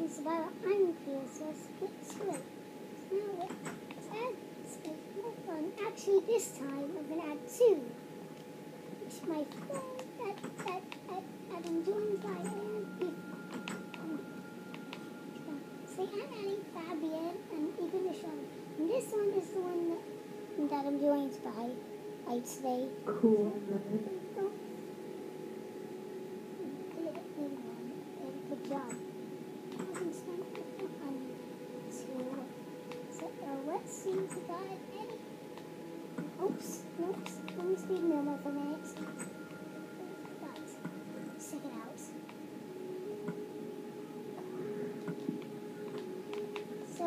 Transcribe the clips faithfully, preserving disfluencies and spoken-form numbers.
is about unclear, so let's get to it. Now let's add more fun. Actually, this time I'm going to add two. Which my friend that, that, that, that I'm joined by and um, say I'm adding Fabian and Ignition. And this one is the one that, that I'm joined by, I'd say. Cool. Good job. So, uh, let's see if we got any. Oops, oops. Let me speed normal for a minute. But, check it out. So,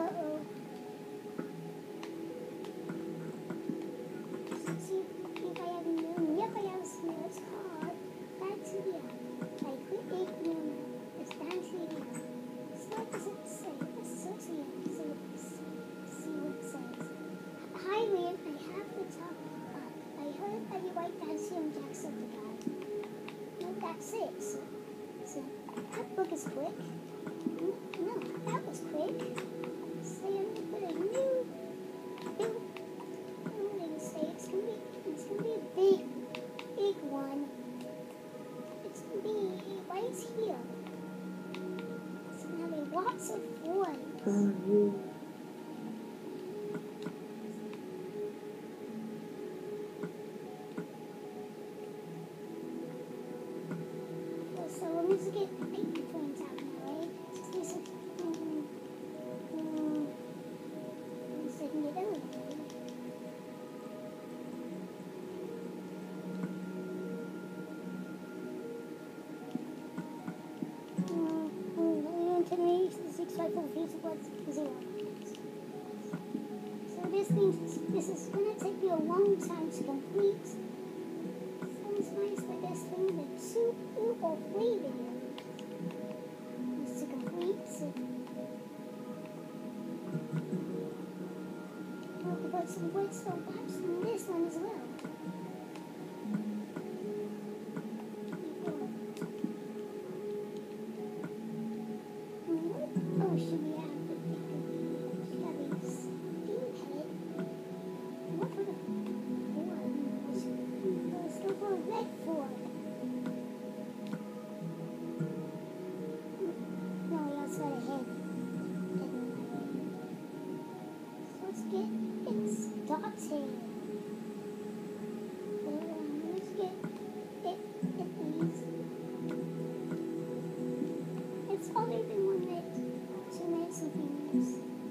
let's see if I have known. Yep, I have smell. It's hard. That's here. I quit eight million. It's down to here. So what does it say? Let's search here. So let's see what it says. Hi, Liam. I have the top up. I heard that you write down Sam Jackson the guy. No, that's it. So, so that book is quick. No, that was quick. So I'm gonna put a new building. Say it's gonna be it's gonna be a big, big one. It's gonna be right here. Having lots of fun. Mm-hmm. So let me just get eight points out now, right? Just do some. Um, um, so I can get elevated. Six rifle feet was zero. So this means this is going to take you a long time to complete. Sounds nice, but this thing that two or three videos is to complete. So we'll put some redstone pipes in this one as well. Oh, should we have the should have a steamhead? What for the forge? Let's go for a red forge. No, we also got a head. So let's get it started. Let's get it at these. It's only been one minute. Two minutes and three minutes.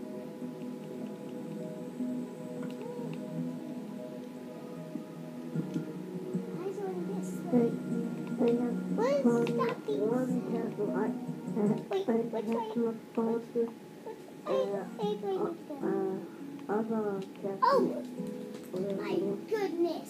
Eyes on this way. What is stopping? Wait, which way? Which, wait, wait, wait, which way? Oh! My goodness!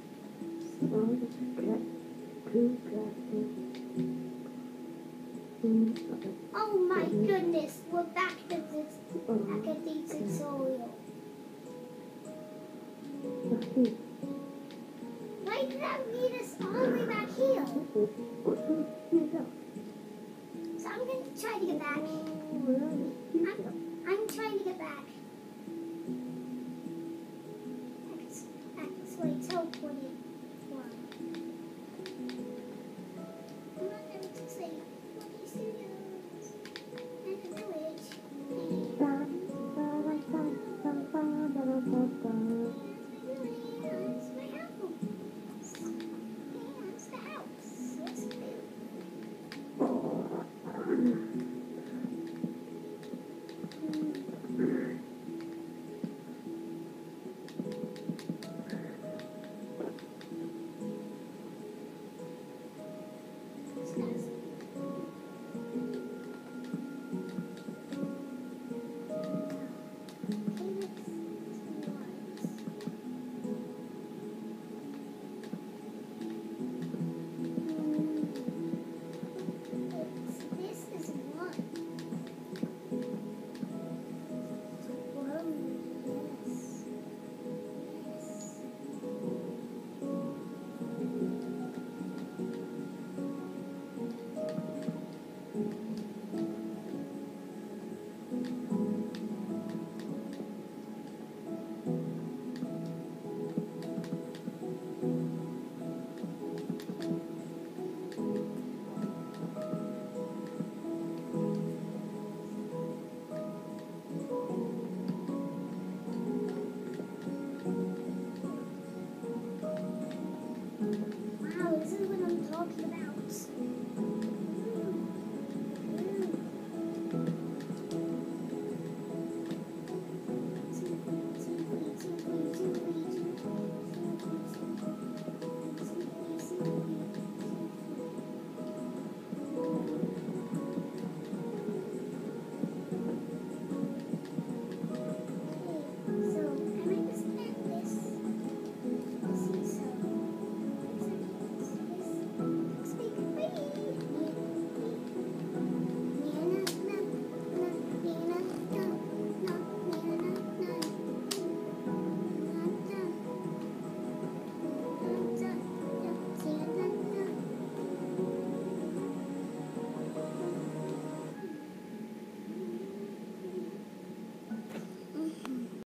Oh my goodness, we're back to this, back at the tutorial. Why did that lead us all the way back here? So I'm going to try to get back. I'm, I'm trying to get back.